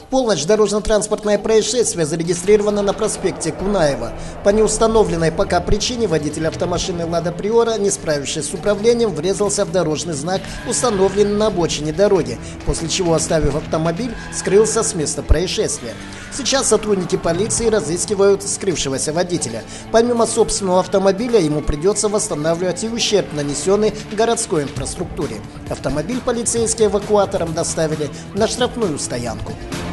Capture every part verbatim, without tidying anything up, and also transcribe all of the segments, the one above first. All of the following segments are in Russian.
полночь дорожно-транспортное происшествие зарегистрировано на проспекте Кунаева. По неустановленной пока причине водитель автомашины «Лада Приора», не справившись с управлением, врезался в дорожный знак, установленный на обочине дороги, после чего, оставив автомобиль, скрылся с места происшествия. Сейчас сотрудники полиции разыскивают скрывшегося водителя. Помимо собственного автомобиля, ему придется восстанавливать и ущерб, нанесенный городской инфраструктуре. Автомобиль полицейские эвакуатором доставили на штрафную стоянку.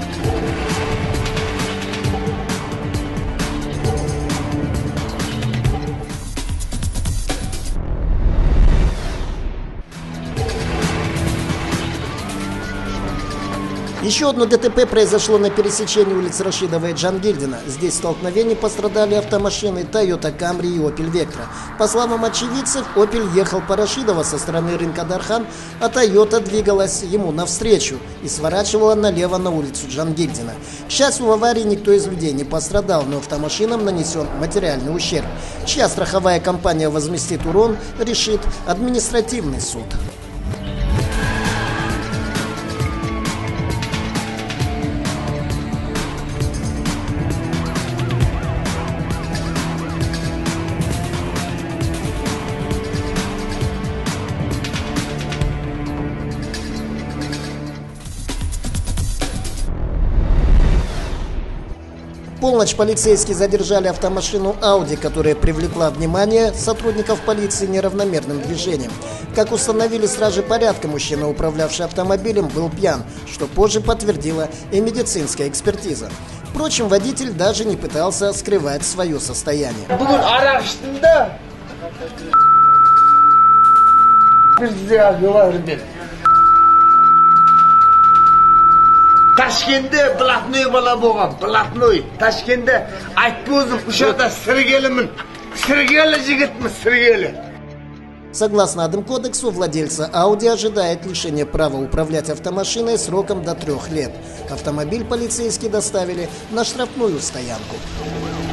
Еще одно ДТП произошло на пересечении улиц Рашидова и Джангильдина. Здесь в столкновении пострадали автомашины Toyota Camry и Opel Vectra. По словам очевидцев, Opel ехал по Рашидова со стороны рынка Дархан, а Toyota двигалась ему навстречу и сворачивала налево на улицу Джангильдина. К счастью, в аварии никто из людей не пострадал, но автомашинам нанесен материальный ущерб. Чья страховая компания возместит урон, решит административный суд. В полночь полицейские задержали автомашину Audi, которая привлекла внимание сотрудников полиции неравномерным движением. Как установили стражи порядка, мужчина, управлявший автомобилем, был пьян, что позже подтвердила и медицинская экспертиза. Впрочем, водитель даже не пытался скрывать свое состояние. Tashkentda блатной bola bo'lgan, блатной. Tashkentda aytib o'zim o'sha Sirgelimin. Sirgeli yigitmi, Sirgeli. Согласно Адмкодексу, владельца Audi ожидает лишения права управлять автомашиной сроком до трех лет. Автомобиль полицейские доставили на штрафную стоянку.